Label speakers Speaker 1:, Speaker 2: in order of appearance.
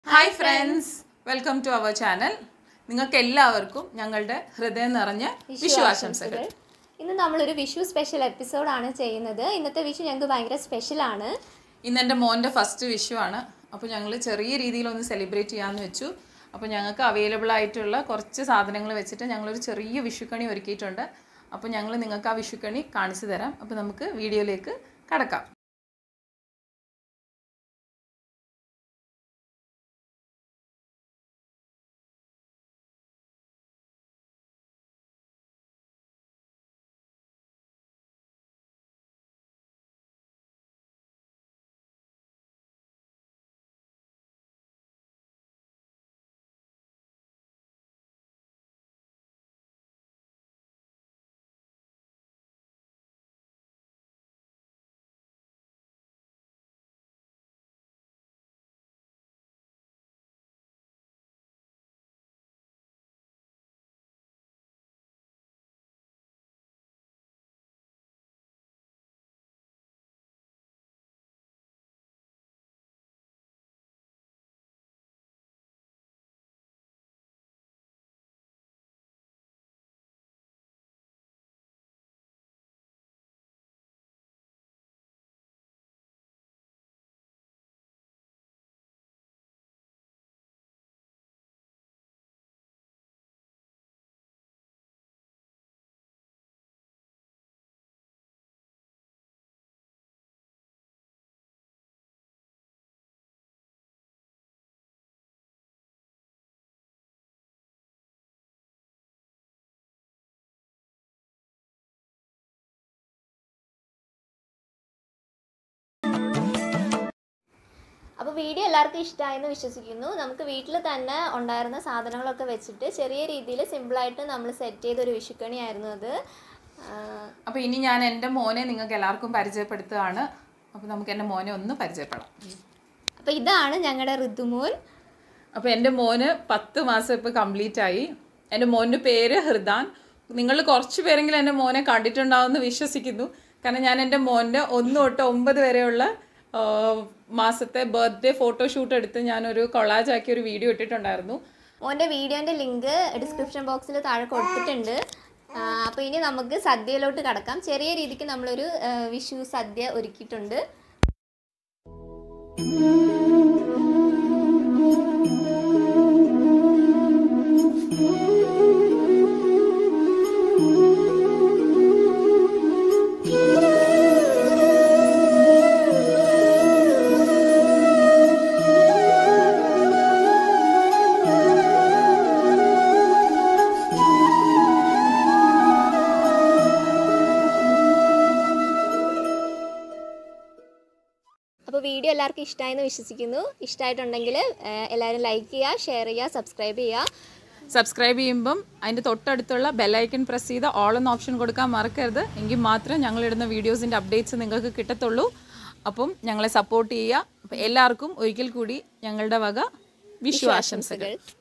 Speaker 1: Hi friends, welcome to our channel. നിങ്ങൾക്ക് എല്ലാവർക്കും ഞങ്ങളുടെ ഹൃദയം നിറഞ്ഞ വിഷു ആശംസകൾ.
Speaker 2: ഇന്ന് നമ്മൾ ഒരു വിഷു സ്പെഷ്യൽ എപ്പിസോഡ് ആണ് ചെയ്യുന്നത്. ഇന്നത്തെ വിഷു ഞങ്ങൾക്ക് ഭയങ്കര സ്പെഷ്യൽ ആണ്.
Speaker 1: ഇന്ന് എൻ്റെ മോൻ്റെ ഫസ്റ്റ് വിഷു ആണ്. അപ്പോൾ ഞങ്ങൾ ചെറിയ രീതിയിൽ ഒന്ന് സെലിബ്രേറ്റ് ചെയ്യാമെന്ന് വെച്ചു. അപ്പോൾ ഞങ്ങൾക്ക് അവൈലബിൾ ആയിട്ടുള്ള കുറച്ച് സാധനങ്ങൾ വെച്ചിട്ട് ഞങ്ങളൊരു ചെറിയ വിഷുക്കണി ഒരുക്കിയിട്ടുണ്ട്. അപ്പോൾ ഞങ്ങൾ നിങ്ങൾക്ക് ആ വിഷുക്കണി കാണിച്ചു തരാം. അപ്പോൾ നമുക്ക് വീഡിയോയിലേക്ക് കടക്കാം.
Speaker 2: അപ്പോൾ വീഡിയോ എല്ലാവർക്കും ഇഷ്ടമായെന്ന് വിശ്വസിക്കുന്നു. നമുക്ക് വീട്ടിൽ തന്നെ ഉണ്ടായിരുന്ന സാധനങ്ങളൊക്കെ വെച്ചിട്ട് ചെറിയ രീതിയിൽ സിമ്പിളായിട്ട് നമ്മൾ സെറ്റ് ചെയ്തൊരു വിഷുക്കണിയായിരുന്നു അത്.
Speaker 1: അപ്പോൾ ഇനി ഞാൻ എൻ്റെ മോനെ നിങ്ങൾക്ക് എല്ലാവർക്കും പരിചയപ്പെടുത്തുകയാണ്. അപ്പോൾ നമുക്ക് എൻ്റെ മോനെ ഒന്ന് പരിചയപ്പെടാം.
Speaker 2: അപ്പോൾ ഇതാണ് ഞങ്ങളുടെ ഋതുമോൻ.
Speaker 1: അപ്പോൾ എൻ്റെ മോന് 10 മാസം ഇപ്പോൾ കംപ്ലീറ്റ് ആയി. എൻ്റെ മോൻ്റെ പേര് ഹൃദാൻ. നിങ്ങൾ കുറച്ച് പേരെങ്കിലും എൻ്റെ മോനെ കണ്ടിട്ടുണ്ടാവുമെന്ന് വിശ്വസിക്കുന്നു. കാരണം ഞാൻ എൻ്റെ മോൻ്റെ 1 തൊട്ട് 9 വരെയുള്ള മാസത്തെ ബർത്ത്ഡേ ഫോട്ടോഷൂട്ട് എടുത്ത് ഞാനൊരു കൊളാജ് ആക്കി ഒരു വീഡിയോ ഇട്ടിട്ടുണ്ടായിരുന്നു.
Speaker 2: മോൻ്റെ വീഡിയോൻ്റെ ലിങ്ക് ഡിസ്ക്രിപ്ഷൻ ബോക്സിൽ താഴെ കൊടുത്തിട്ടുണ്ട്. അപ്പോൾ ഇനി നമുക്ക് സദ്യയിലോട്ട് കടക്കാം. ചെറിയ രീതിക്ക് നമ്മളൊരു വിഷു സദ്യ ഒരുക്കിയിട്ടുണ്ട്. അപ്പോൾ വീഡിയോ എല്ലാവർക്കും ഇഷ്ടമായെന്ന് വിശ്വസിക്കുന്നു. ഇഷ്ടമായിട്ടുണ്ടെങ്കിൽ എല്ലാവരും ലൈക്ക് ചെയ്യുക, ഷെയർ ചെയ്യുക, സബ്സ്ക്രൈബ് ചെയ്യുക.
Speaker 1: സബ്സ്ക്രൈബ് ചെയ്യുമ്പം അതിൻ്റെ തൊട്ടടുത്തുള്ള ബെല്ലൈക്കൺ പ്രസ് ചെയ്ത് ഓൾ എന്ന ഓപ്ഷൻ കൊടുക്കാൻ മറക്കരുത്. എങ്കിൽ മാത്രമേ ഞങ്ങളിടുന്ന വീഡിയോസിൻ്റെ അപ്ഡേറ്റ്സ് നിങ്ങൾക്ക് കിട്ടത്തുള്ളൂ. അപ്പം ഞങ്ങളെ സപ്പോർട്ട് ചെയ്യുക. അപ്പോൾ എല്ലാവർക്കും ഒരിക്കൽ കൂടി ഞങ്ങളുടെ വക വിഷു ആശംസകൾ.